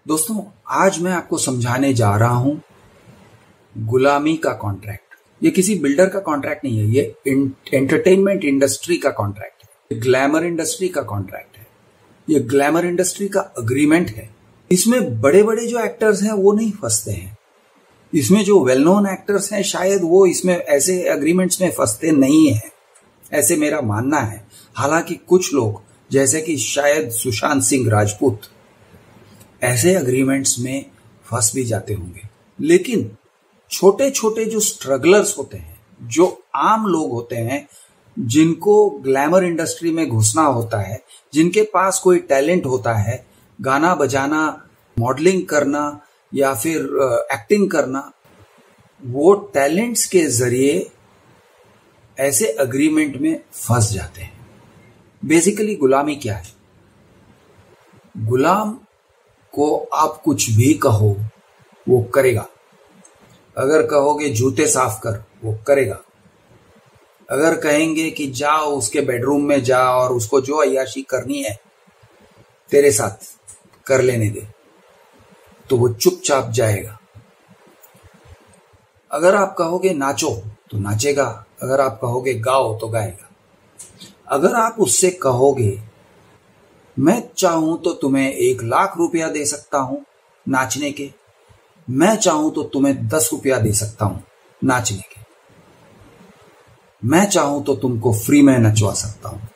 दोस्तों, आज मैं आपको समझाने जा रहा हूं गुलामी का कॉन्ट्रैक्ट। ये किसी बिल्डर का कॉन्ट्रैक्ट नहीं है, ये एंटरटेनमेंट इंडस्ट्री का कॉन्ट्रैक्ट है, ग्लैमर इंडस्ट्री का कॉन्ट्रैक्ट है, ये ग्लैमर इंडस्ट्री का अग्रीमेंट है। इसमें बड़े बड़े जो एक्टर्स हैं वो नहीं फंसते हैं, इसमें जो वेल नोन एक्टर्स हैं शायद वो इसमें ऐसे अग्रीमेंट्स में फंसते नहीं है, ऐसे मेरा मानना है। हालांकि कुछ लोग जैसे कि शायद सुशांत सिंह राजपूत ऐसे अग्रीमेंट्स में फंस भी जाते होंगे, लेकिन छोटे छोटे जो स्ट्रगलर्स होते हैं, जो आम लोग होते हैं, जिनको ग्लैमर इंडस्ट्री में घुसना होता है, जिनके पास कोई टैलेंट होता है, गाना बजाना, मॉडलिंग करना या फिर एक्टिंग करना, वो टैलेंट्स के जरिए ऐसे अग्रीमेंट में फंस जाते हैं। बेसिकली गुलामी क्या है? गुलाम को आप कुछ भी कहो वो करेगा। अगर कहोगे जूते साफ कर, वो करेगा। अगर कहेंगे कि जाओ उसके बेडरूम में जा और उसको जो अय्याशी करनी है तेरे साथ कर लेने दे, तो वो चुपचाप जाएगा। अगर आप कहोगे नाचो तो नाचेगा, अगर आप कहोगे गाओ तो गाएगा। अगर आप उससे कहोगे मैं चाहूं तो तुम्हें 1,00,000 रुपया दे सकता हूं नाचने के, मैं चाहूं तो तुम्हें 10 रुपया दे सकता हूं नाचने के, मैं चाहूं तो तुमको फ्री में नचवा सकता हूं,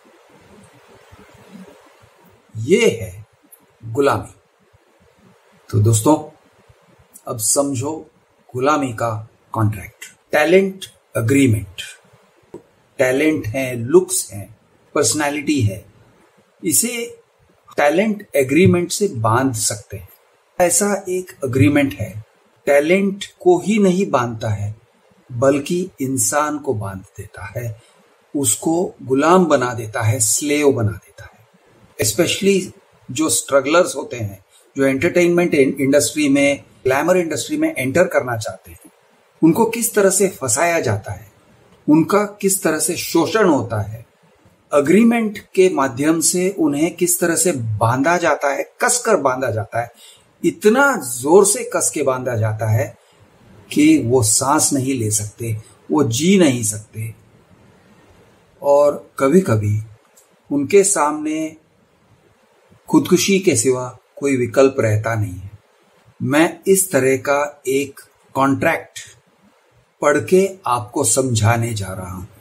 ये है गुलामी। तो दोस्तों, अब समझो गुलामी का कॉन्ट्रैक्ट। टैलेंट अग्रीमेंट, टैलेंट है, लुक्स है, पर्सनालिटी है, इसे टैलेंट एग्रीमेंट से बांध सकते हैं। ऐसा एक अग्रीमेंट है, टैलेंट को ही नहीं बांधता है बल्कि इंसान को बांध देता है, उसको गुलाम बना देता है, स्लेव बना देता है। स्पेशली जो स्ट्रगलर्स होते हैं, जो एंटरटेनमेंट इंडस्ट्री में, ग्लैमर इंडस्ट्री में एंटर करना चाहते हैं, उनको किस तरह से फंसाया जाता है, उनका किस तरह से शोषण होता है, अग्रीमेंट के माध्यम से उन्हें किस तरह से बांधा जाता है, कसकर बांधा जाता है, इतना जोर से कस के बांधा जाता है कि वो सांस नहीं ले सकते, वो जी नहीं सकते, और कभी कभी उनके सामने खुदकुशी के सिवा कोई विकल्प रहता नहीं है। मैं इस तरह का एक कॉन्ट्रैक्ट पढ़ के आपको समझाने जा रहा हूं।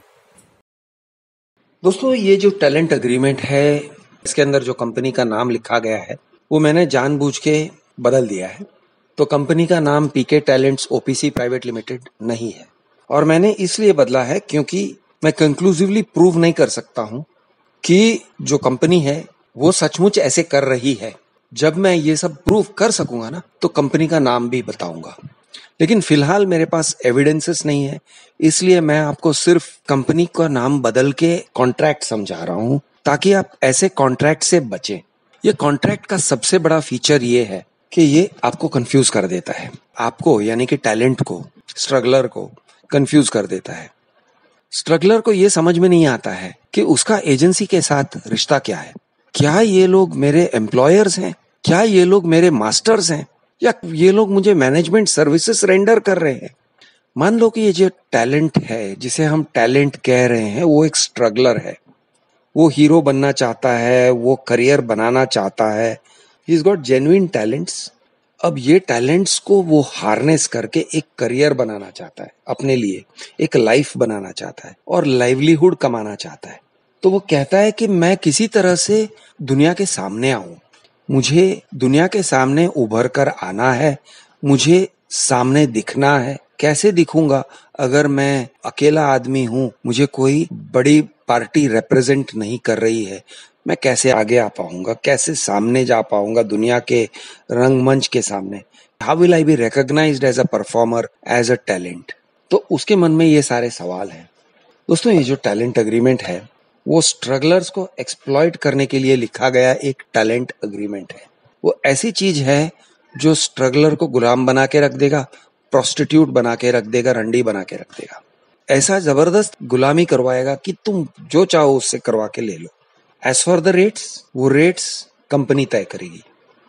दोस्तों, ये जो टैलेंट अग्रीमेंट है, इसके अंदर जो कंपनी का नाम लिखा गया है वो मैंने जानबूझ के बदल दिया है। तो कंपनी का नाम PK talents OPC private limited नहीं है, और मैंने इसलिए बदला है क्योंकि मैं कंक्लूसिवली प्रूव नहीं कर सकता हूं कि जो कंपनी है वो सचमुच ऐसे कर रही है। जब मैं ये सब प्रूव कर सकूंगा ना, तो कंपनी का नाम भी बताऊंगा, लेकिन फिलहाल मेरे पास एविडेंसेस नहीं है, इसलिए मैं आपको सिर्फ कंपनी का नाम बदल के कॉन्ट्रैक्ट समझा रहा हूं, ताकि आप ऐसे कॉन्ट्रैक्ट से बचें। ये कॉन्ट्रैक्ट का सबसे बड़ा फीचर ये है कि ये आपको कंफ्यूज कर देता है, आपको यानी कि टैलेंट को, स्ट्रगलर को कंफ्यूज कर देता है। स्ट्रगलर को ये समझ में नहीं आता है कि उसका एजेंसी के साथ रिश्ता क्या है। क्या ये लोग मेरे एम्प्लॉयर्स हैं? क्या ये लोग मेरे मास्टर्स हैं? या ये लोग मुझे मैनेजमेंट सर्विसेज रेंडर कर रहे हैं? मान लो कि ये जो टैलेंट है, जिसे हम टैलेंट कह रहे हैं, वो एक स्ट्रगलर है, वो हीरो बनना चाहता है, वो करियर बनाना चाहता है, he is got genuine talents. अब ये टैलेंट्स को वो हार्नेस करके एक करियर बनाना चाहता है, अपने लिए एक लाइफ बनाना चाहता है और लाइवलीहुड कमाना चाहता है। तो वो कहता है कि मैं किसी तरह से दुनिया के सामने आऊं, मुझे दुनिया के सामने उभर कर आना है, मुझे सामने दिखना है। कैसे दिखूंगा अगर मैं अकेला आदमी हूं, मुझे कोई बड़ी पार्टी रिप्रेजेंट नहीं कर रही है? मैं कैसे आगे आ पाऊंगा, कैसे सामने जा पाऊंगा दुनिया के रंगमंच के सामने? How will I be recognised as a performer, as a talent? तो उसके मन में ये सारे सवाल हैं। दोस्तों, ये जो टैलेंट अग्रीमेंट है वो स्ट्रगलर्स को एक्सप्लॉइट करने के लिए लिखा गया एक टैलेंट अग्रीमेंट है। वो ऐसी चीज है जो स्ट्रगलर को गुलाम बना के रख देगा, प्रोस्टिट्यूट बना के रख देगा, रंडी बना के रख देगा। ऐसा जबरदस्त गुलामी करवाएगा कि तुम जो चाहो उससे करवा के ले लो। एज फॉर द रेट्स, वो रेट्स कंपनी तय करेगी।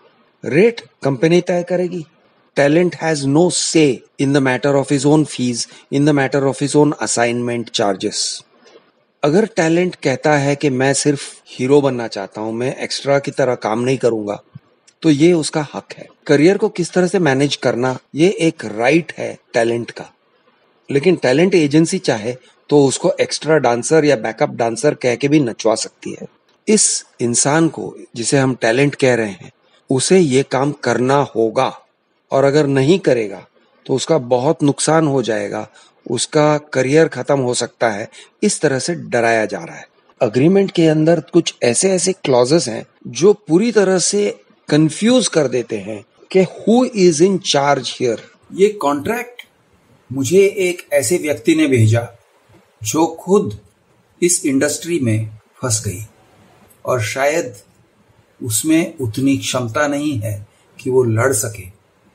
रेट कंपनी तय करेगी। Talent has no say in the matter of his own fees, in the matter of his own assignment charges. अगर टैलेंट कहता है कि मैं सिर्फ हीरो बनना चाहता हूं, मैं एक्स्ट्रा की तरह काम नहीं करूंगा, तो ये उसका हक है। करियर को किस तरह से मैनेज करना, ये एक राइट है टैलेंट का। लेकिन टैलेंट एजेंसी चाहे तो उसको एक्स्ट्रा डांसर या बैकअप डांसर कह के भी नचवा सकती है। इस इंसान को जिसे हम टैलेंट कह रहे हैं, उसे ये काम करना होगा, और अगर नहीं करेगा तो उसका बहुत नुकसान हो जाएगा, उसका करियर खत्म हो सकता है। इस तरह से डराया जा रहा है। अग्रीमेंट के अंदर कुछ ऐसे ऐसे क्लॉजेस हैं जो पूरी तरह से कंफ्यूज कर देते हैं कि who is in charge here. ये कॉन्ट्रैक्ट मुझे एक ऐसे व्यक्ति ने भेजा जो खुद इस इंडस्ट्री में फंस गई और शायद उसमें उतनी क्षमता नहीं है कि वो लड़ सके।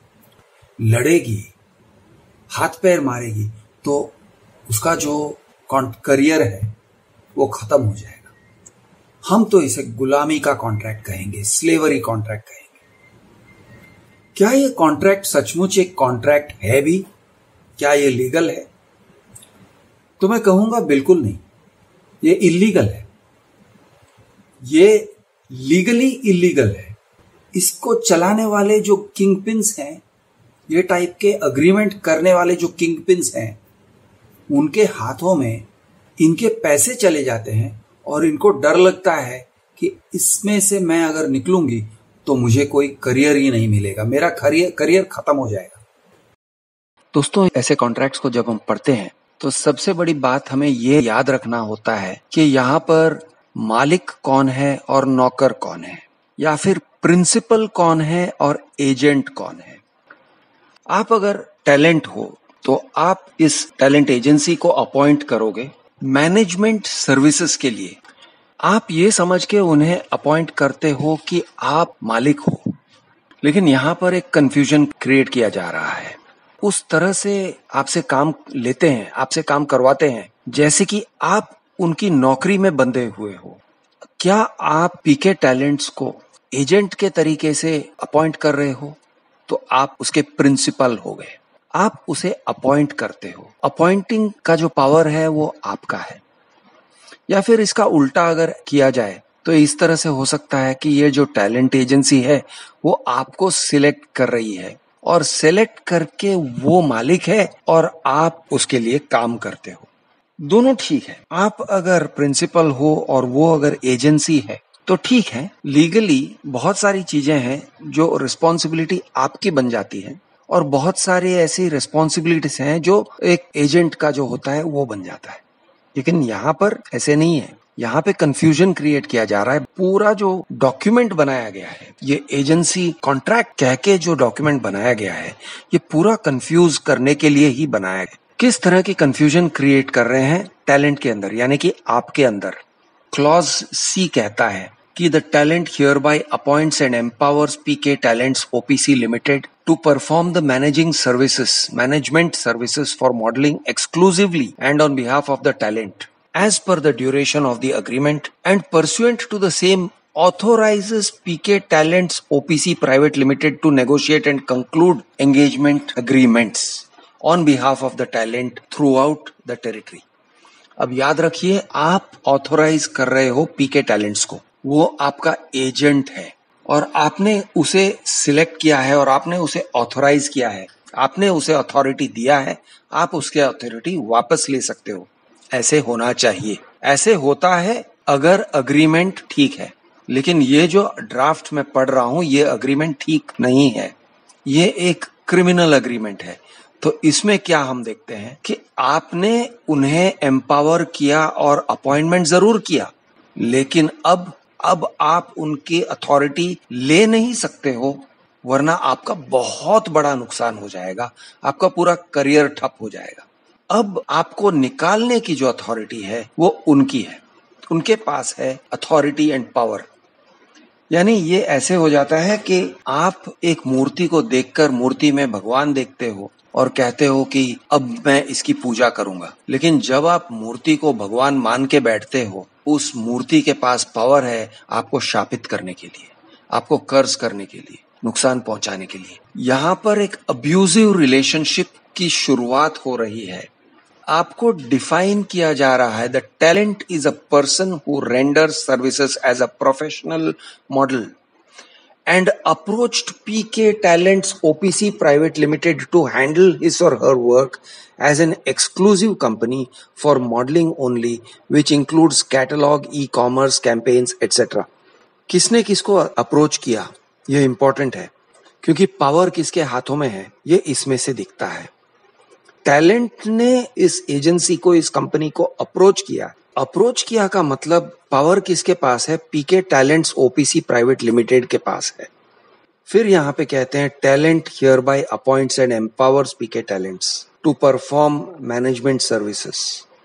लड़ेगी, हाथ पैर मारेगी तो उसका जो करियर है वो खत्म हो जाएगा। हम तो इसे गुलामी का कॉन्ट्रैक्ट कहेंगे, स्लेवरी कॉन्ट्रैक्ट कहेंगे। क्या ये कॉन्ट्रैक्ट सचमुच एक कॉन्ट्रैक्ट है भी? क्या ये लीगल है? तो मैं कहूंगा बिल्कुल नहीं, ये इल्लीगल है। ये लीगली इल्लीगल है। इसको चलाने वाले जो किंग पिन्स हैं, ये टाइप के अग्रीमेंट करने वाले जो किंग पिन्स हैं, उनके हाथों में इनके पैसे चले जाते हैं और इनको डर लगता है कि इसमें से मैं अगर निकलूंगी तो मुझे कोई करियर ही नहीं मिलेगा, मेरा करियर खत्म हो जाएगा। दोस्तों, ऐसे कॉन्ट्रैक्ट्स को जब हम पढ़ते हैं तो सबसे बड़ी बात हमें ये याद रखना होता है कि यहाँ पर मालिक कौन है और नौकर कौन है, या फिर प्रिंसिपल कौन है और एजेंट कौन है। आप अगर टैलेंट हो तो आप इस टैलेंट एजेंसी को अपॉइंट करोगे मैनेजमेंट सर्विसेज के लिए। आप ये समझ के उन्हें अपॉइंट करते हो कि आप मालिक हो, लेकिन यहाँ पर एक कंफ्यूजन क्रिएट किया जा रहा है। उस तरह से आपसे काम लेते हैं, आपसे काम करवाते हैं जैसे कि आप उनकी नौकरी में बंधे हुए हो। क्या आप पीके टैलेंट्स को एजेंट के तरीके से अपॉइंट कर रहे हो तो आप उसके प्रिंसिपल हो गए। आप उसे अपॉइंट करते हो, अपॉइंटिंग का जो पावर है वो आपका है। या फिर इसका उल्टा अगर किया जाए तो इस तरह से हो सकता है कि ये जो टैलेंट एजेंसी है वो आपको सिलेक्ट कर रही है और सिलेक्ट करके वो मालिक है और आप उसके लिए काम करते हो। दोनों ठीक है। आप अगर प्रिंसिपल हो और वो अगर एजेंसी है तो ठीक है। लीगली बहुत सारी चीजें हैं जो रिस्पॉन्सिबिलिटी आपकी बन जाती है और बहुत सारी ऐसी रिस्पॉन्सिबिलिटीज हैं जो एक एजेंट का जो होता है वो बन जाता है। लेकिन यहाँ पर ऐसे नहीं है। यहाँ पे कंफ्यूजन क्रिएट किया जा रहा है। पूरा जो डॉक्यूमेंट बनाया गया है, ये एजेंसी कॉन्ट्रैक्ट कह के जो डॉक्यूमेंट बनाया गया है, ये पूरा कंफ्यूज करने के लिए ही बनाया गया। किस तरह की कंफ्यूजन क्रिएट कर रहे हैं टैलेंट के अंदर, यानी कि आपके अंदर। क्लॉज सी कहता है कि the talent hereby appoints and empowers PK talents OPC limited to perform the management services for modeling exclusively and on behalf of the talent as per the duration of the agreement and pursuant to the same authorizes PK Talents OPC Private Limited to negotiate and conclude engagement agreements on behalf of the talent throughout the territory. अब याद रखिए, आप authorise कर रहे हो पीके talents को, वो आपका एजेंट है और आपने उसे सिलेक्ट किया है और आपने उसे ऑथोराइज किया है, आपने उसे अथॉरिटी दिया है। आप उसके अथॉरिटी वापस ले सकते हो। ऐसे होना चाहिए। ऐसे होता है अगर अग्रीमेंट ठीक है। लेकिन ये जो ड्राफ्ट में पढ़ रहा हूं, ये अग्रीमेंट ठीक नहीं है। ये एक क्रिमिनल अग्रीमेंट है। तो इसमें क्या हम देखते हैं कि आपने उन्हें एम्पावर किया और अपॉइंटमेंट जरूर किया, लेकिन अब आप उनकी अथॉरिटी ले नहीं सकते हो, वरना आपका बहुत बड़ा नुकसान हो जाएगा, आपका पूरा करियर ठप हो जाएगा। अब आपको निकालने की जो अथॉरिटी है वो उनकी है, उनके पास है अथॉरिटी एंड पावर। यानी ये ऐसे हो जाता है कि आप एक मूर्ति को देखकर मूर्ति में भगवान देखते हो और कहते हो कि अब मैं इसकी पूजा करूंगा, लेकिन जब आप मूर्ति को भगवान मान के बैठते हो, उस मूर्ति के पास पावर है आपको शापित करने के लिए, आपको कर्ज करने के लिए, नुकसान पहुंचाने के लिए। यहां पर एक अब्यूजिव रिलेशनशिप की शुरुआत हो रही है। आपको डिफाइन किया जा रहा है, the talent is a person who renders services as a professional model and approached PK Talents OPC Private Limited to handle his or her work as an exclusive company for modeling only, which includes catalog, e-commerce, campaigns, etc. किसने किसको approach किया, ये important है, क्योंकि power किसके हाथों में है ये इसमें से दिखता है। टैलेंट ने इस एजेंसी को, इस कंपनी को अप्रोच किया। अप्रोच किया का मतलब पावर किसके पास है? PK talents OPC private limited के पास है। फिर यहां पे कहते हैं talent hereby appoints and empowers PK talents to perform management services.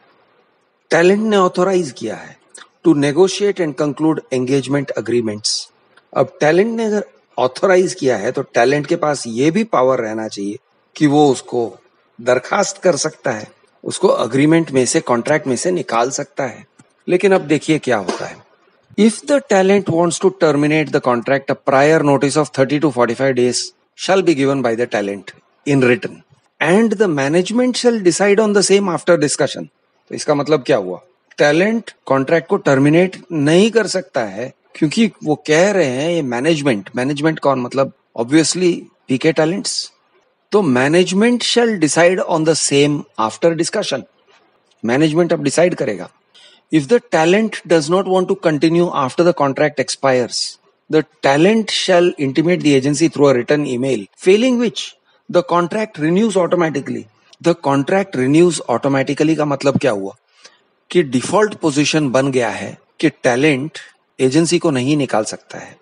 Talent ने ऑथोराइज किया है to negotiate and conclude engagement agreements. अब टैलेंट ने अगर ऑथोराइज किया है तो टैलेंट के पास ये भी पावर रहना चाहिए कि वो उसको दरखास्त कर सकता है, उसको अग्रीमेंट में से, कॉन्ट्रैक्ट में से निकाल सकता है। लेकिन अब देखिए क्या होता है। If the talent wants to terminate the contract, a prior notice of 30 to 45 days shall be given by the talent in written, and the management shall decide on the same after discussion. तो इसका मतलब क्या हुआ? Talent contract को terminate नहीं कर सकता है, क्योंकि वो कह रहे हैं ये मैनेजमेंट कौन? मतलब ऑब्वियसली पीके टैलेंट्स। तो management shall decide on the same after discussion. Management अब डिसाइड करेगा। If the talent does not want to continue after the contract expires, the talent shall intimate the agency through a written email, failing which the contract renews automatically. The contract renews automatically का मतलब क्या हुआ कि default position बन गया है कि talent agency को नहीं निकाल सकता है।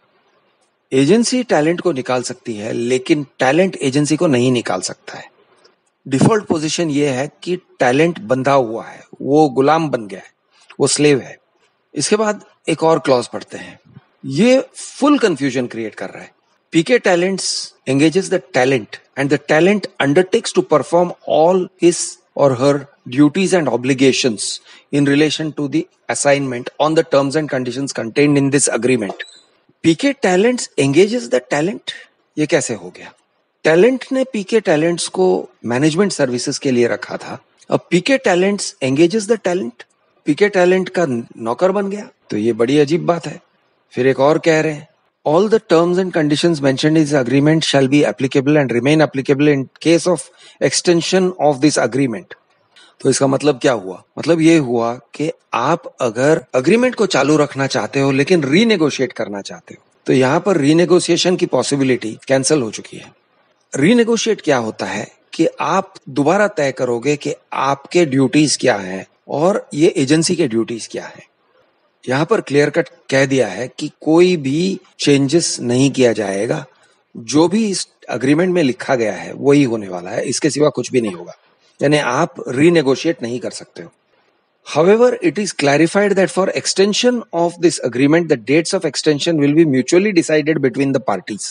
एजेंसी टैलेंट को निकाल सकती है, लेकिन टैलेंट एजेंसी को नहीं निकाल सकता है। डिफॉल्ट पोजीशन ये है कि टैलेंट बंधा हुआ है, वो गुलाम बन गया है, वो स्लेव है। इसके बाद एक और क्लॉज पढ़ते हैं, ये फुल कंफ्यूजन क्रिएट कर रहा है। PK talents engages the talent and the talent undertakes to perform all his or her duties and obligations in relation to the assignment on the terms and conditions contained in this agreement. PK talents engages the talent, ये कैसे हो गया? Talent ने PK talents को management services के लिए रखा था, अब PK talents engages the talent, PK talent का नौकर बन गया, तो ये बड़ी अजीब बात है। फिर एक और कह रहे हैं, all the terms and conditions mentioned in this agreement shall be applicable and remain applicable in case of extension of this agreement. तो इसका मतलब क्या हुआ? मतलब ये हुआ कि आप अगर अग्रीमेंट को चालू रखना चाहते हो लेकिन रीनेगोशिएट करना चाहते हो, तो यहां पर रीनेगोशिएशन की पॉसिबिलिटी कैंसिल हो चुकी है। रीनेगोशिएट क्या होता है कि आप दोबारा तय करोगे कि आपके ड्यूटीज क्या हैं और ये एजेंसी के ड्यूटीज क्या है। यहां पर क्लियर कट कह दिया है कि कोई भी चेंजेस नहीं किया जाएगा, जो भी इस अग्रीमेंट में लिखा गया है वही होने वाला है, इसके सिवा कुछ भी नहीं होगा, यानी आप रीनेगोशिएट नहीं कर सकते हो। However, it is clarified that for extension of this agreement, the dates of extension will be mutually decided between the parties.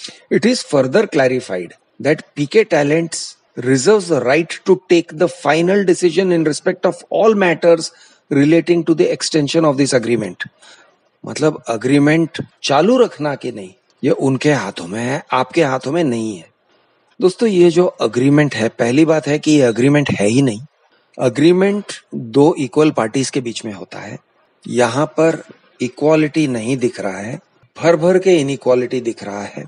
It is further clarified that PK Talents reserves the right to take the final decision in respect of all matters relating to the extension of this agreement. मतलब agreement चालू रखना कि नहीं, ये उनके हाथों में है, आपके हाथों में नहीं है। दोस्तों, ये जो अग्रीमेंट है, पहली बात है कि ये अग्रीमेंट है ही नहीं। अग्रीमेंट दो इक्वल पार्टीज के बीच में होता है। यहां पर इक्वालिटी नहीं दिख रहा है, भर भर के इनइक्वालिटी दिख रहा है।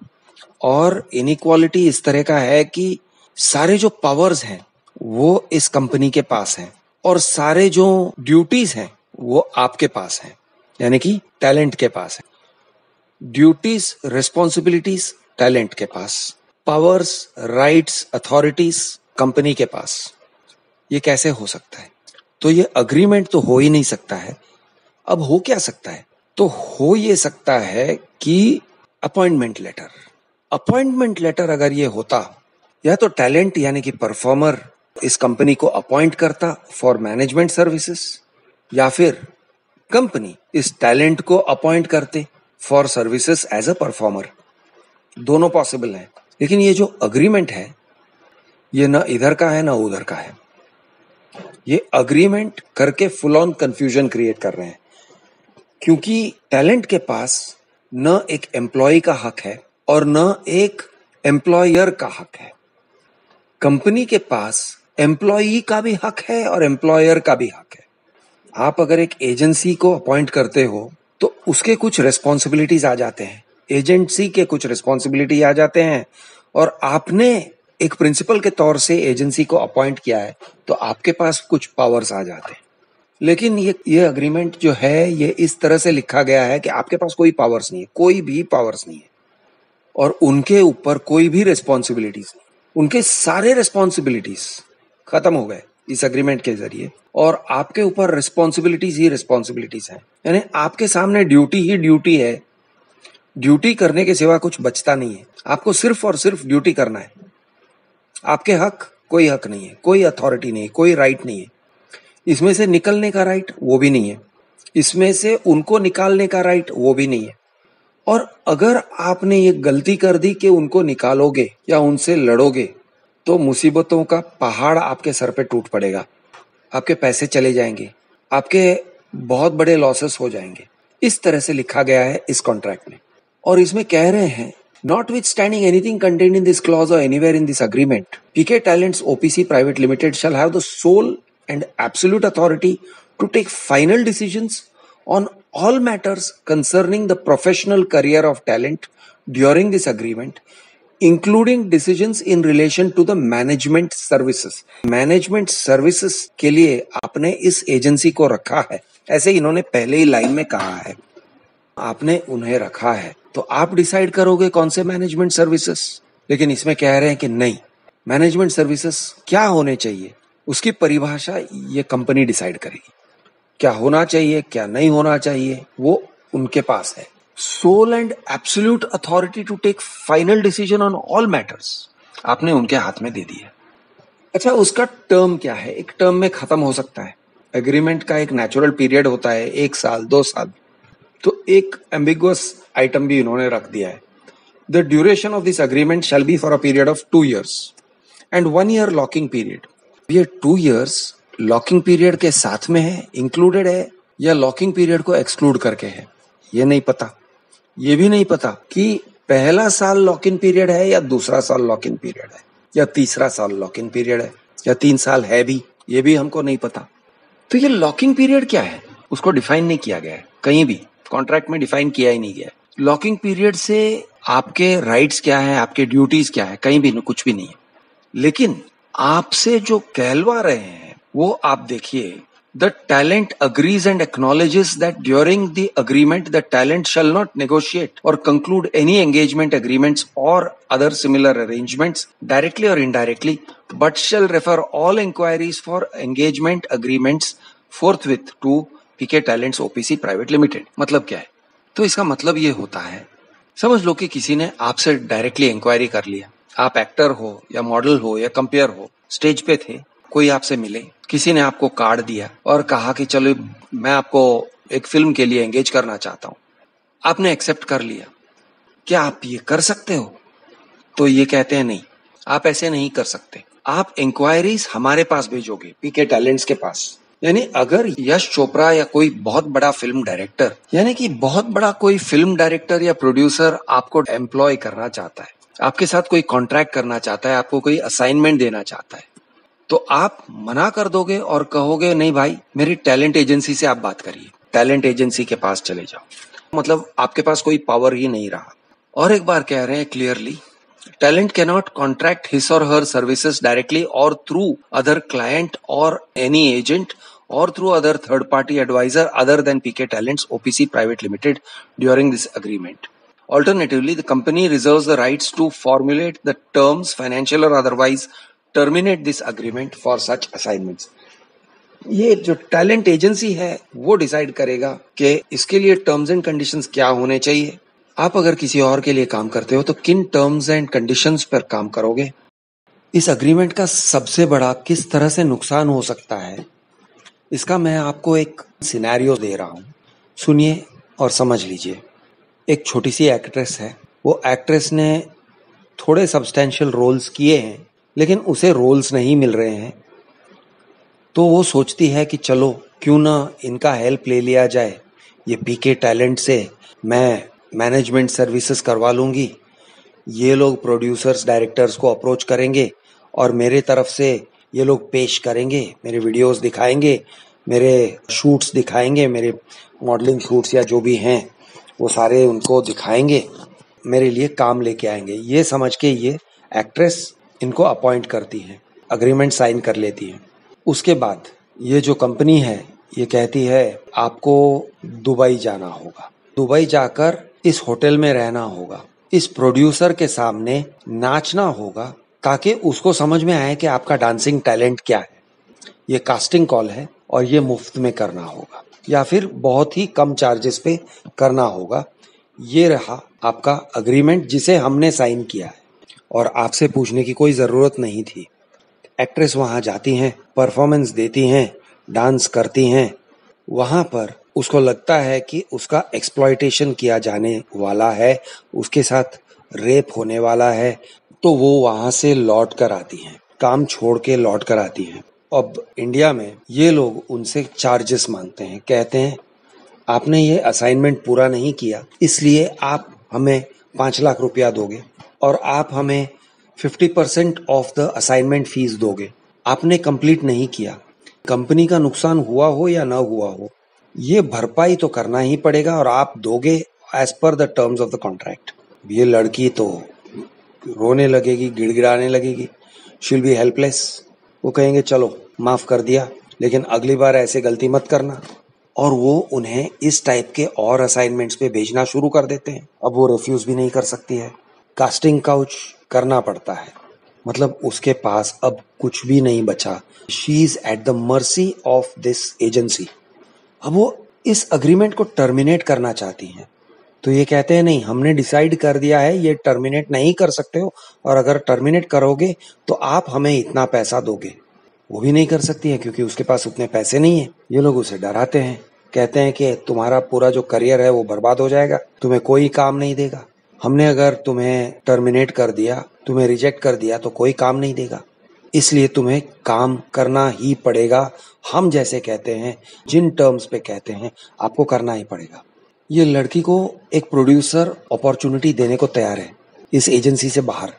और इनइक्वालिटी इस तरह का है कि सारे जो पावर्स हैं वो इस कंपनी के पास हैं और सारे जो ड्यूटीज हैं वो आपके पास हैं, यानी कि टैलेंट के पास है। ड्यूटीज, रिस्पॉन्सिबिलिटीज टैलेंट के पास, पावर्स, राइट्स, अथॉरिटीज कंपनी के पास। ये कैसे हो सकता है? तो ये अग्रीमेंट तो हो ही नहीं सकता है। अब हो क्या सकता है? तो हो ये सकता है कि अपॉइंटमेंट लेटर। अपॉइंटमेंट लेटर अगर ये होता, या तो टैलेंट यानी कि परफॉर्मर इस कंपनी को अपॉइंट करता फॉर मैनेजमेंट सर्विसेज, या फिर कंपनी इस टैलेंट को अपॉइंट करते for services as a performer. दोनों पॉसिबल हैं, लेकिन ये जो अग्रीमेंट है ये ना इधर का है ना उधर का है। ये अग्रीमेंट करके फुल ऑन कंफ्यूजन क्रिएट कर रहे हैं, क्योंकि टैलेंट के पास न एक एम्प्लॉय का हक है और न एक एम्प्लॉयर का हक है। कंपनी के पास एम्प्लॉई का भी हक है और एम्प्लॉयर का भी हक है। आप अगर एक एजेंसी को अपॉइंट करते हो तो उसके कुछ रिस्पॉन्सिबिलिटीज आ जाते हैं, एजेंसी के कुछ रिस्पॉन्सिबिलिटी आ जाते हैं, और आपने एक प्रिंसिपल के तौर से एजेंसी को अपॉइंट किया है तो आपके पास कुछ पावर्स आ जाते हैं। लेकिन ये अग्रीमेंट जो है ये इस तरह से लिखा गया है कि आपके पास कोई पावर्स नहीं है, कोई भी पावर्स नहीं है, और उनके ऊपर कोई भी रिस्पॉन्सिबिलिटीज नहीं। उनके सारे रिस्पॉन्सिबिलिटीज खत्म हो गए इस अग्रीमेंट के जरिए, और आपके ऊपर रिस्पॉन्सिबिलिटीज ही रिस्पॉन्सिबिलिटीज हैं। यानी आपके सामने ड्यूटी ही ड्यूटी है, ड्यूटी करने के सिवा कुछ बचता नहीं है। आपको सिर्फ और सिर्फ ड्यूटी करना है। आपके कोई हक नहीं है, कोई अथॉरिटी नहीं है, कोई राइट नहीं है। इसमें से निकलने का राइट वो भी नहीं है, इसमें से उनको निकालने का राइट वो भी नहीं है। और अगर आपने ये गलती कर दी कि उनको निकालोगे या उनसे लड़ोगे तो मुसीबतों का पहाड़ आपके सर पे टूट पड़ेगा, आपके पैसे चले जाएंगे, आपके बहुत बड़े लॉसेस हो जाएंगे। इस तरह से लिखा गया है इस कॉन्ट्रैक्ट में। और इसमें कह रहे हैं, notwithstanding anything contained in this clause or anywhere in this agreement, PK Talents OPC Private Limited shall have the sole and absolute authority to take final decisions on all matters concerning the professional career of talent during this agreement, including decisions in relation to the management services. Management services के लिए आपने इस agency को रखा है, ऐसे इन्होंने पहले ही लाइन में कहा है, आपने उन्हें रखा है तो आप डिसाइड करोगे कौन से मैनेजमेंट सर्विसेज। लेकिन इसमें कह रहे हैं कि नहीं, मैनेजमेंट सर्विसेज क्या होने चाहिए उसकी परिभाषा ये कंपनी डिसाइड करेगी। क्या होना चाहिए, क्या नहीं होना चाहिए, वो उनके पास है। Sole and absolute authority to take final decision on all matters आपने उनके हाथ में दे दिया। अच्छा, उसका टर्म क्या है? एक टर्म में खत्म हो सकता है। एग्रीमेंट का एक नेचुरल पीरियड होता है, 1 साल 2 साल, तो एक एम्बिगुअस आइटम भी इन्होंने रख दिया है। The duration of this agreement shall be for a period of 2 years and 1 year locking period. ये 2 years लॉकिंग पीरियड के साथ में है, इंक्लूडेड है, या लॉकिंग पीरियड को एक्सक्लूड करके है, ये नहीं पता। ये भी नहीं पता कि पहला साल लॉक इन पीरियड है या दूसरा साल लॉक इन पीरियड है, या तीसरा साल लॉक इन पीरियड है, या 3 साल है भी, ये भी हमको नहीं पता। तो ये लॉकिंग पीरियड क्या है उसको डिफाइन नहीं किया गया है, कहीं भी कॉन्ट्रैक्ट में डिफाइन किया ही नहीं गया। लॉकिंग पीरियड से आपके राइट्स क्या है, आपके ड्यूटीज क्या है, कहीं भी कुछ भी नहीं है। लेकिन आपसे जो कहलवा रहे हैं वो आप देखिए, the talent agrees and acknowledges that during the agreement the talent shall not negotiate or conclude any engagement agreements or other similar arrangements directly or indirectly, but shall refer all inquiries for engagement agreements forthwith to PK talents OPC private limited. मतलब क्या है? तो इसका मतलब ये होता है, समझ लो कि किसी ने आपसे डायरेक्टली इंक्वायरी कर लिया, आप एक्टर हो या मॉडल हो या कंपेयर हो, स्टेज पे थे, कोई आपसे मिले, किसी ने आपको कार्ड दिया और कहा कि चलो मैं आपको एक फिल्म के लिए एंगेज करना चाहता हूं, आपने एक्सेप्ट कर लिया। क्या आप ये कर सकते हो? तो ये कहते हैं नहीं, आप ऐसे नहीं कर सकते। आप इंक्वायरीज हमारे पास भेजोगे, पीके टैलेंट्स के पास। यानी अगर यश चोपड़ा या कोई बहुत बड़ा फिल्म डायरेक्टर, यानी कि बहुत बड़ा कोई फिल्म डायरेक्टर या प्रोड्यूसर आपको एम्प्लॉय करना चाहता है, आपके साथ कोई कॉन्ट्रैक्ट करना चाहता है, आपको कोई असाइनमेंट देना चाहता है, तो आप मना कर दोगे और कहोगे नहीं भाई, मेरी टैलेंट एजेंसी से आप बात करिए, टैलेंट एजेंसी के पास चले जाओ। मतलब आपके पास कोई पावर ही नहीं रहा। और एक बार कह रहे हैं clearly, talent cannot contract his or her services directly or through other client or any agent or through other third party advisor other than PK Talents OPC Private Limited during this agreement. Alternatively, the company reserves the rights to formulate the terms, financial or otherwise, terminate this agreement for such assignments. ये जो talent agency है वो decide करेगा कि इसके लिए terms and conditions क्या होने चाहिए। आप अगर किसी और के लिए काम करते हो तो किन टर्म्स एंड कंडीशंस पर काम करोगे। इस अग्रीमेंट का सबसे बड़ा किस तरह से नुकसान हो सकता है, इसका मैं आपको एक सिनेरियो दे रहा हूं, सुनिए और समझ लीजिए। एक छोटी सी एक्ट्रेस है, वो एक्ट्रेस ने थोड़े सब्सटेंशियल रोल्स किए हैं लेकिन उसे रोल्स नहीं मिल रहे हैं, तो वो सोचती है कि चलो क्यों ना इनका हेल्प ले लिया जाए, ये पीके टैलेंट से मैं मैनेजमेंट सर्विसेज करवा लूंगी, ये लोग प्रोड्यूसर्स डायरेक्टर्स को अप्रोच करेंगे और मेरे तरफ से ये लोग पेश करेंगे, मेरे वीडियोस दिखाएंगे, मेरे शूट्स दिखाएंगे, मेरे मॉडलिंग शूट्स या जो भी हैं वो सारे उनको दिखाएंगे, मेरे लिए काम लेके आएंगे। ये समझ के ये एक्ट्रेस इनको अपॉइंट करती है, अग्रीमेंट साइन कर लेती है। उसके बाद ये जो कंपनी है ये कहती है आपको दुबई जाना होगा, दुबई जाकर इस होटल में रहना होगा, इस प्रोड्यूसर के सामने नाचना होगा ताकि उसको समझ में आए कि आपका डांसिंग टैलेंट क्या है। ये कास्टिंग कॉल है और ये मुफ्त में करना होगा या फिर बहुत ही कम चार्जेस पे करना होगा। ये रहा आपका अग्रीमेंट जिसे हमने साइन किया है और आपसे पूछने की कोई जरूरत नहीं थी। एक्ट्रेस वहां जाती हैं, परफॉर्मेंस देती हैं, डांस करती हैं। वहां पर उसको लगता है कि उसका एक्सप्लॉयटेशन किया जाने वाला है, उसके साथ रेप होने वाला है, तो वो वहां से लौट कर आती हैं, काम छोड़ के लौट कर आती हैं। अब इंडिया में ये लोग उनसे चार्जेस मांगते हैं, कहते हैं आपने ये असाइनमेंट पूरा नहीं किया इसलिए आप हमें 5 लाख रुपया दोगे और आप हमें 50% ऑफ द असाइनमेंट फीस दोगे। आपने कंप्लीट नहीं किया, कंपनी का नुकसान हुआ हो या ना हुआ हो, ये भरपाई तो करना ही पड़ेगा और आप दोगे as per the terms of the contract. ये लड़की तो रोने लगेगी, गिड़गिड़ाने लगेगी, शी विल बी हेल्पलेस। वो कहेंगे चलो माफ कर दिया लेकिन अगली बार ऐसे गलती मत करना, और वो उन्हें इस टाइप के और असाइनमेंट्स पे भेजना शुरू कर देते हैं। अब वो रिफ्यूज भी नहीं कर सकती है, कास्टिंग काउच करना पड़ता है, मतलब उसके पास अब कुछ भी नहीं बचा। She is at the mercy of this agency. अब वो इस अग्रीमेंट को टर्मिनेट करना चाहती हैं, तो ये कहते हैं नहीं, हमने डिसाइड कर दिया है ये टर्मिनेट नहीं कर सकते हो, और अगर टर्मिनेट करोगे तो आप हमें इतना पैसा दोगे। वो भी नहीं कर सकती है क्योंकि उसके पास उतने पैसे नहीं है। ये लोग उसे डराते हैं, कहते हैं कि तुम्हारा पूरा जो करियर है वो बर्बाद हो जाएगा, तुम्हें कोई काम नहीं देगा। हमने अगर तुम्हें टर्मिनेट कर दिया, तुम्हें रिजेक्ट कर दिया तो कोई काम नहीं देगा, इसलिए तुम्हें काम करना ही पड़ेगा। हम जैसे कहते हैं, जिन टर्म्स पे कहते हैं, आपको करना ही पड़ेगा। ये लड़की को एक प्रोड्यूसर अपॉर्चुनिटी देने को तैयार है, इस एजेंसी से बाहर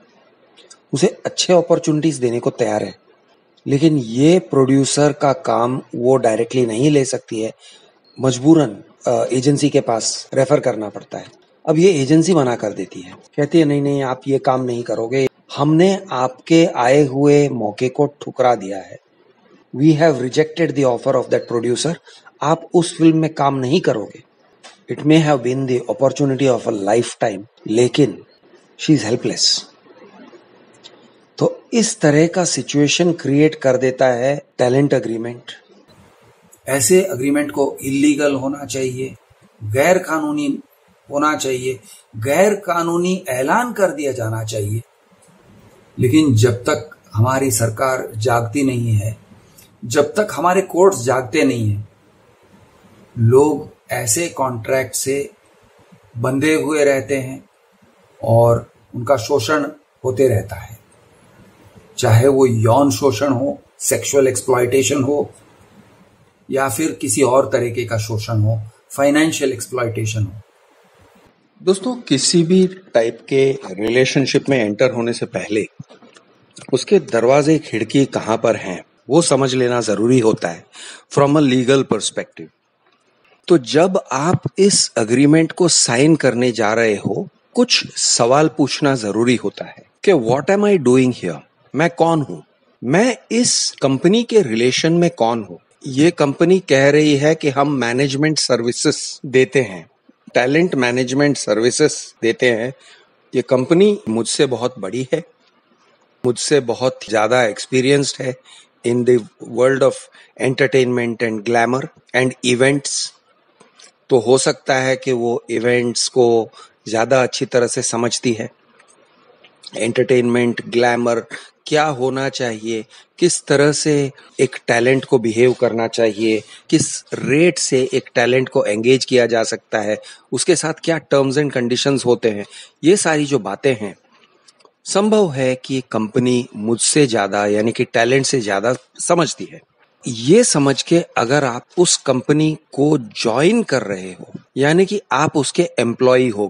उसे अच्छे अपॉर्चुनिटीज देने को तैयार है, लेकिन ये प्रोड्यूसर का काम वो डायरेक्टली नहीं ले सकती है, मजबूरन एजेंसी के पास रेफर करना पड़ता है। अब ये एजेंसी मना कर देती है, कहती है नहीं नहीं आप ये काम नहीं करोगे, हमने आपके आए हुए मौके को ठुकरा दिया है, we have rejected the offer of that producer, आप उस फिल्म में काम नहीं करोगे। It may have been the opportunity of a lifetime, लेकिन शी इज हेल्पलेस। तो इस तरह का सिचुएशन क्रिएट कर देता है टैलेंट अग्रीमेंट। ऐसे अग्रीमेंट को इलीगल होना चाहिए, गैर कानूनी होना चाहिए, गैर कानूनी ऐलान कर दिया जाना चाहिए। लेकिन जब तक हमारी सरकार जागती नहीं है, जब तक हमारे कोर्ट्स जागते नहीं हैं, लोग ऐसे कॉन्ट्रैक्ट से बंधे हुए रहते हैं और उनका शोषण होते रहता है, चाहे वो यौन शोषण हो, सेक्सुअल एक्सप्लॉयटेशन हो, या फिर किसी और तरीके का शोषण हो, फाइनेंशियल एक्सप्लॉयटेशन हो। दोस्तों, किसी भी टाइप के रिलेशनशिप में एंटर होने से पहले उसके दरवाजे खिड़की कहां पर हैं वो समझ लेना जरूरी होता है फ्रॉम अ लीगल पर्सपेक्टिव। तो जब आप इस अग्रीमेंट को साइन करने जा रहे हो, कुछ सवाल पूछना जरूरी होता है कि what am I doing here, मैं कौन हूं, मैं इस कंपनी के रिलेशन में कौन हूं। ये कंपनी कह रही है कि हम मैनेजमेंट सर्विसेज देते हैं, टैलेंट मैनेजमेंट सर्विसेज देते हैं। ये कंपनी मुझसे बहुत बड़ी है, मुझसे बहुत ज्यादा एक्सपीरियंस्ड है in the world of entertainment and glamour and events. तो हो सकता है कि वो इवेंट्स को ज्यादा अच्छी तरह से समझती है, एंटरटेनमेंट ग्लैमर क्या होना चाहिए, किस तरह से एक टैलेंट को बिहेव करना चाहिए, किस रेट से एक टैलेंट को एंगेज किया जा सकता है, उसके साथ क्या टर्म्स एंड कंडीशंस होते हैं। ये सारी जो बातें हैं, संभव है कि कंपनी मुझसे ज्यादा यानी कि टैलेंट से ज्यादा समझती है। ये समझ के अगर आप उस कंपनी को ज्वाइन कर रहे हो, यानी कि आप उसके एम्प्लॉय हो गए,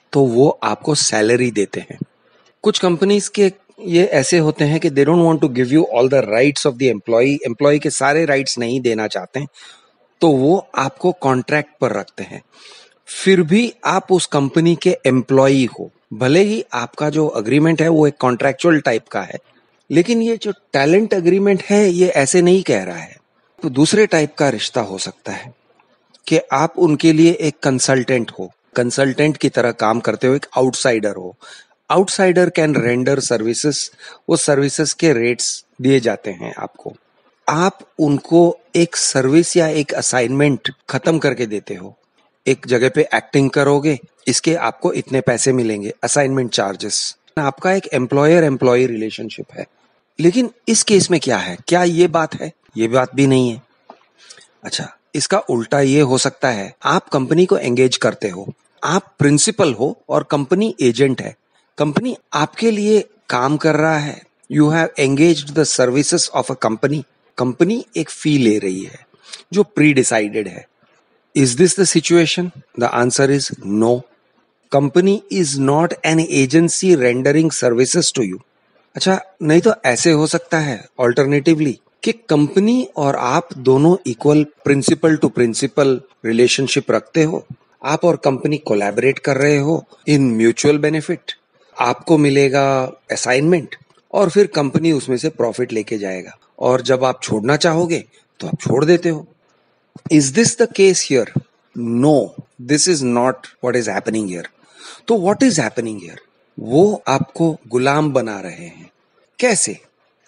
तो वो आपको सैलरी देते हैं। कुछ कंपनीज के ये ऐसे होते हैं कि they don't want to give you all the rights of the employee के सारे राइट्स नहीं देना चाहते हैं, तो वो आपको कॉन्ट्रैक्ट पर रखते हैं। फिर भी आप उस कंपनी के एम्प्लॉय हो, भले ही आपका जो अग्रीमेंट है वो एक कॉन्ट्रैक्चुअल टाइप का है, लेकिन ये जो टैलेंट अग्रीमेंट है ये ऐसे नहीं कह रहा है। तो दूसरे टाइप का रिश्ता हो सकता है कि आप उनके लिए एक कंसल्टेंट हो, कंसल्टेंट की तरह काम करते हो, एक आउटसाइडर हो। आउटसाइडर कैन रेंडर सर्विसेज, वो सर्विसेज के रेट्स दिए जाते हैं आपको। आप उनको एक सर्विस या एक असाइनमेंट खत्म करके देते हो। एक जगह पे एक्टिंग करोगे, इसके आपको इतने पैसे मिलेंगे, असाइनमेंट चार्जेस। आपका एक एम्प्लॉयर एम्प्लॉय रिलेशनशिप है। लेकिन इस केस में क्या है, क्या ये बात है? ये बात भी नहीं है। अच्छा, इसका उल्टा ये हो सकता है, आप कंपनी को एंगेज करते हो, आप प्रिंसिपल हो और कंपनी एजेंट है। कंपनी आपके लिए काम कर रहा है, you have engaged the services of a company. Company एक फी ले रही है जो प्री डिसाइडेड है। Is this the situation? The answer is no. Company is not an agency rendering services to you. अच्छा, नहीं तो ऐसे हो सकता है ऑल्टरनेटिवली कि कंपनी और आप दोनों equal principal to principal relationship रखते हो। आप और कंपनी कोलैबोरेट कर रहे हो इन म्यूचुअल बेनिफिट। आपको मिलेगा असाइनमेंट और फिर कंपनी उसमें से प्रॉफिट लेके जाएगा, और जब आप छोड़ना चाहोगे तो आप छोड़ देते हो। Is this the case here? No, this is not what is happening here. तो व्हाट इज हैपनिंग हियर? वो आपको गुलाम बना रहे हैं। कैसे?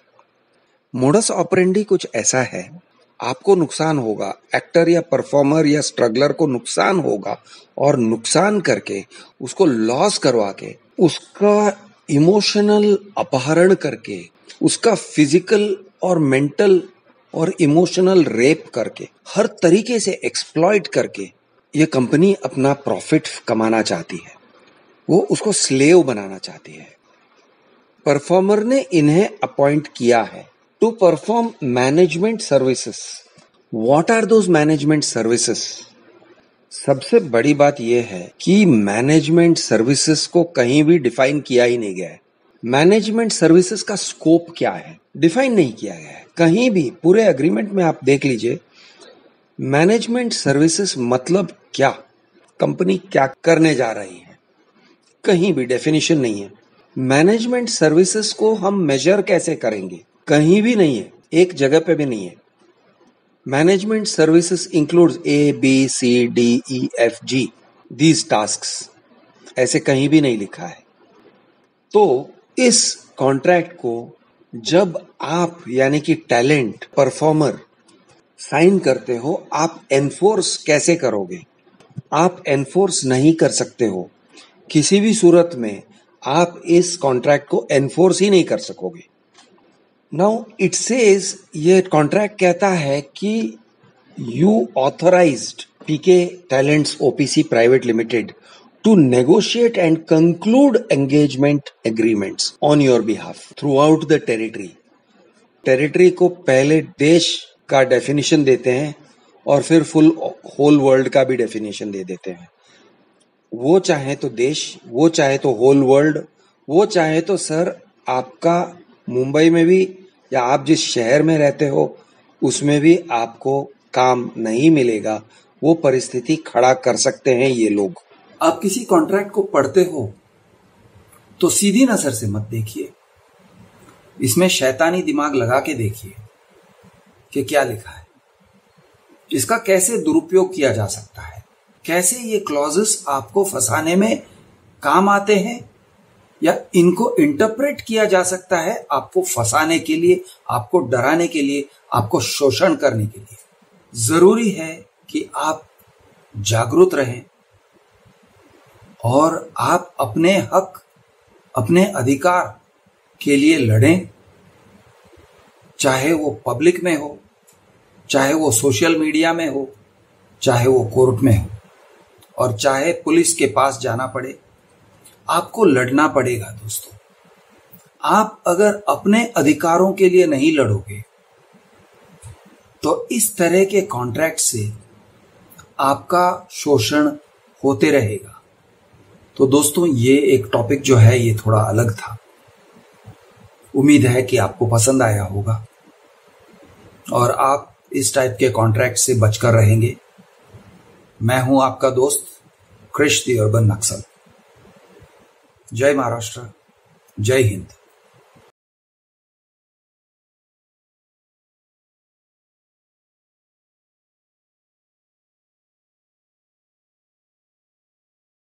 मोडस ऑपरेंडी कुछ ऐसा है, आपको नुकसान होगा, एक्टर या परफॉर्मर या स्ट्रगलर को नुकसान होगा, और नुकसान करके उसको लॉस करवा के, उसका इमोशनल अपहरण करके, उसका फिजिकल और मेंटल और इमोशनल रेप करके, हर तरीके से एक्सप्लॉइट करके ये कंपनी अपना प्रॉफिट कमाना चाहती है। वो उसको स्लेव बनाना चाहती है। परफॉर्मर ने इन्हें अपॉइंट किया है to perform management services. What are those management services? सबसे बड़ी बात यह है कि मैनेजमेंट सर्विसेज को कहीं भी डिफाइन किया ही नहीं गया है। मैनेजमेंट सर्विसेज का स्कोप क्या है, डिफाइन नहीं किया गया है कहीं भी। पूरे एग्रीमेंट में आप देख लीजिए, मैनेजमेंट सर्विसेज मतलब क्या, कंपनी क्या करने जा रही है, कहीं भी डेफिनेशन नहीं है। मैनेजमेंट सर्विसेज को हम मेजर कैसे करेंगे, कहीं भी नहीं है, एक जगह पे भी नहीं है। Management services includes ABCDEFG these tasks, ऐसे कहीं भी नहीं लिखा है। तो इस कॉन्ट्रैक्ट को जब आप यानी कि टैलेंट परफॉर्मर साइन करते हो, आप एनफोर्स कैसे करोगे? आप एनफोर्स नहीं कर सकते हो किसी भी सूरत में। आप इस कॉन्ट्रैक्ट को एनफोर्स ही नहीं कर सकोगे। नाउ इट सेज, ये कॉन्ट्रैक्ट कहता है कि you authorized PK talents OPC private limited to negotiate and conclude engagement agreements on your behalf throughout the territory. Territory को पहले देश का डेफिनेशन देते हैं और फिर फुल होल वर्ल्ड का भी डेफिनेशन दे देते हैं। वो चाहे तो देश, वो चाहे तो होल वर्ल्ड, वो चाहे तो सर आपका मुंबई में भी या आप जिस शहर में रहते हो उसमें भी आपको काम नहीं मिलेगा। वो परिस्थिति खड़ा कर सकते हैं ये लोग। आप किसी कॉन्ट्रैक्ट को पढ़ते हो तो सीधी नजर से मत देखिए, इसमें शैतानी दिमाग लगा के देखिए कि क्या लिखा है, इसका कैसे दुरुपयोग किया जा सकता है, कैसे ये क्लॉजेस आपको फंसाने में काम आते हैं, या इनको इंटरप्रेट किया जा सकता है आपको फंसाने के लिए, आपको डराने के लिए, आपको शोषण करने के लिए। जरूरी है कि आप जागरूक रहें और आप अपने हक, अपने अधिकार के लिए लड़ें, चाहे वो पब्लिक में हो, चाहे वो सोशल मीडिया में हो, चाहे वो कोर्ट में हो, और चाहे पुलिस के पास जाना पड़े। आपको लड़ना पड़ेगा दोस्तों। आप अगर अपने अधिकारों के लिए नहीं लड़ोगे तो इस तरह के कॉन्ट्रैक्ट से आपका शोषण होते रहेगा। तो दोस्तों ये एक टॉपिक जो है ये थोड़ा अलग था। उम्मीद है कि आपको पसंद आया होगा और आप इस टाइप के कॉन्ट्रैक्ट से बचकर रहेंगे। मैं हूं आपका दोस्त क्रिश द अर्बन नक्सल। जय महाराष्ट्र, जय हिंद।